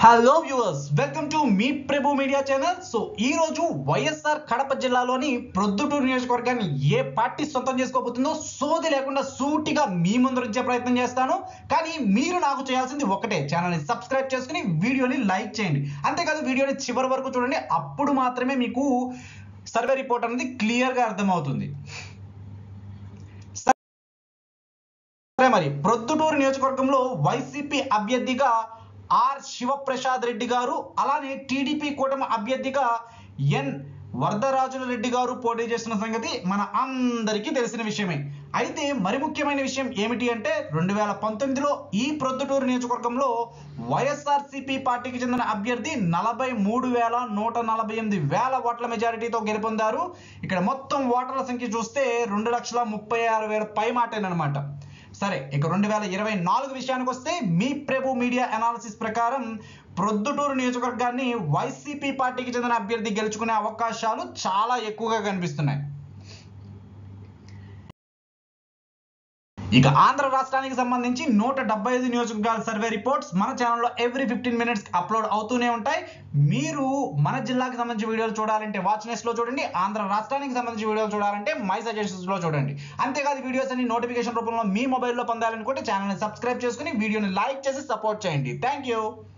Hello viewers, welcome to మీ Prabhu media channel. So ఈ రోజు వైఎస్ఆర్ కడప జిల్లాలోని ప్రొద్దుటూరు నియోజకవర్గాన్ని ఏ పార్టీ సొంతం చేసుకోబోతుందో సోది లేకుండా సూటిగా మీ ముందు ఉంచే ప్రయత్నం చేస్తాను. కానీ మీరు నాకు చేయాల్సింది ఒకటే, ఛానల్ని సబ్స్క్రైబ్ చేసుకుని వీడియోని లైక్ చేయండి. అంతేకాదు వీడియోని చివరి వరకు చూడండి, అప్పుడు మాత్రమే మీకు సర్వే రిపోర్ట్ అనేది క్లియర్గా అర్థమవుతుంది. మరి ప్రొద్దుటూరు నియోజకవర్గంలో వైసీపీ అభ్యర్థిగా ఆర్ శివప్రసాద్ రెడ్డి గారు, అలానే టీడీపీ కూటమి అభ్యర్థిగా ఎన్ వరదరాజుల రెడ్డి గారు పోటీ చేస్తున్న సంగతి మన అందరికీ తెలిసిన విషయమే. అయితే మరి ముఖ్యమైన విషయం ఏమిటి అంటే 2019లో ఈ ప్రొద్దుటూరు నియోజకవర్గంలో వైఎస్ఆర్సీపీ పార్టీకి చెందిన అభ్యర్థి 43,148 ఓట్ల మెజారిటీతో గెలుపొందారు. ఇక్కడ మొత్తం ఓటర్ల సంఖ్య చూస్తే 2,36,000 పై మాటేనమాట. సరే, ఇక 2024 విషయానికి వస్తే మీ ప్రభు మీడియా అనాలిసిస్ ప్రకారం ప్రొద్దుటూరు నియోజకవర్గాన్ని వైసీపీ పార్టీకి చెందిన అభ్యర్థి గెలుచుకునే అవకాశాలు చాలా ఎక్కువగా కనిపిస్తున్నాయి. ఇక ఆంధ్ర రాష్ట్రానికి సంబంధించి 175 నియోజకవర్గాల సర్వే రిపోర్ట్స్ మన ఛానల్లో ఎవ్రీ 15 మినిట్స్ అప్లోడ్ అవుతూనే ఉంటాయి. మీరు మన జిల్లాకి సంబంధించి వీడియోలు చూడాలంటే వాచ్ నెస్ట్ లో చూడండి, ఆంధ్ర రాష్ట్రానికి సంబంధించి వీడియోలు చూడాలంటే మై సజెషన్స్ లో చూడండి. అంతేకాదు వీడియోస్ అన్ని నోటిఫికేషన్ రూపంలో మీ మొబైల్లో పొందాలనుకుంటే ఛానల్ని సబ్స్క్రైబ్ చేసుకుని వీడియోని లైక్ చేసి సపోర్ట్ చేయండి. Thank you.